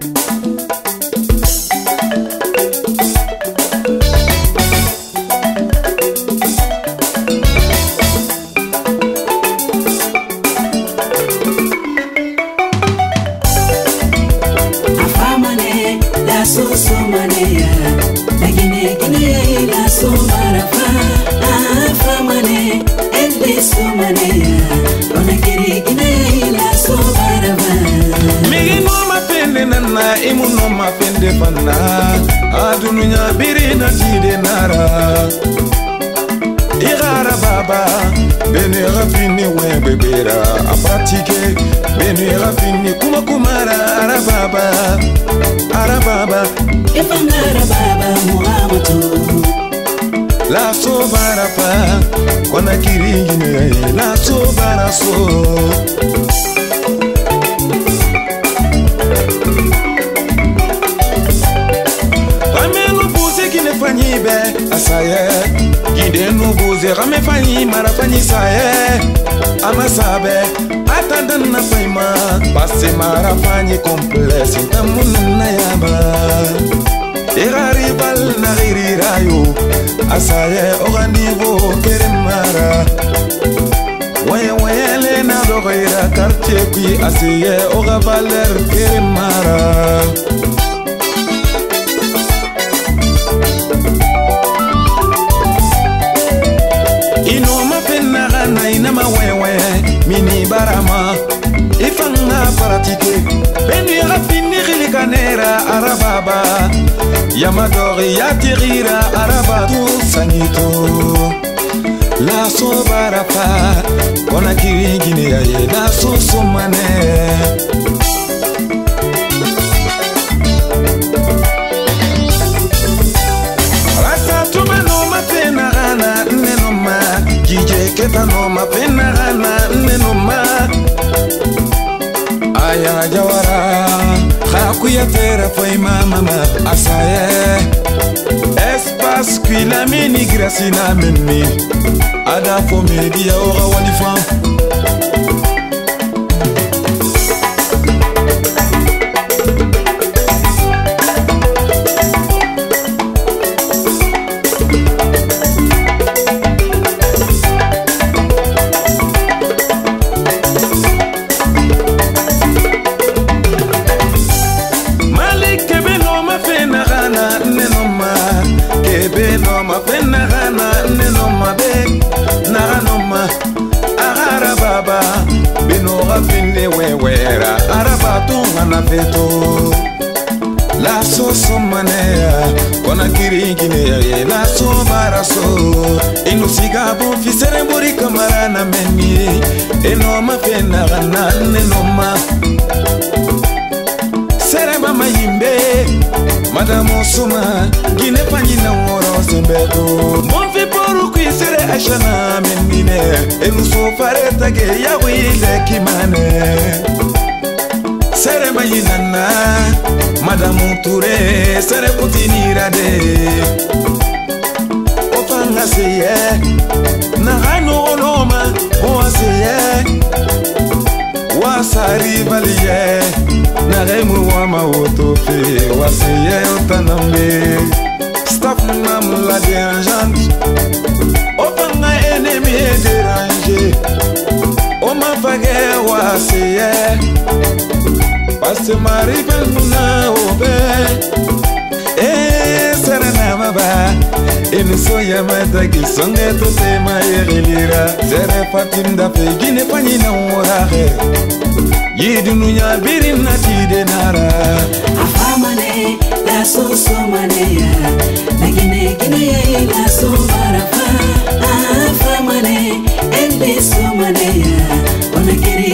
Adununya birina tide nara Igara baba Bene rafini we bebera A pratique Bene rafini kuma kumara Arababa Arababa Ifanga Arababa Muhammadu La so barapa Kwana kirigine La so baraso Asaye, guide nous vous et ramé fanny, marafani saye, amasabe, attendant na paima, passe marafani complet, c'est un moun nayaba. Era rival na ririrayo, asaye, oranivo, keremara. Ouais, les na doreira, quartier qui asaye, ora valer, keremara. Inama wewe mini barama ifanga pratique benu rafini khilikanera arababa yamadori yatirira araba tu sanito la so barapa kona kiringine yaye la so somane rasa tumano mapena gana nenoma Keta no ma pena gana nenoma Aya jawara Khakuya tera foi mama asaye Espace qui la mini gracina menni Ada fo media ora walifan La so manea kona kiringine ya la so baraso inu sigabo fisere mburi kamara na meni eno mafena gana nenoma sere mama yimbe madamo suma gine panyina ngoro sembego monfi poru kwisere ashana menine enu so fareta ge ya wile kimane Sere mayinana Madamu Touré Sere kutinira de Ofanga seye Nagano oloma Owa seye Wasari valiye Nagemu wama otofe Waseye otanambe Staff nam la dérangeante Ofanga ennemi dérangé Oma fage waseye Passe maribel muna obe Serena maba Enu soya matagi songe to tema yerilira Zere fatim da pegine panyina uorare Yidununya birin na tide nara Afamane la so maneya Nagine gine ya la so marafa Afamane ende so maneya Onakiri